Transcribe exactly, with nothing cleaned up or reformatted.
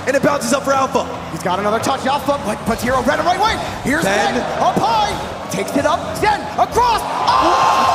and it bounces up for Alpha. He's got another touch. Alpha puts Hero red and right wing. Here's Zen. Zen up high. Takes it up. Zen across. Oh!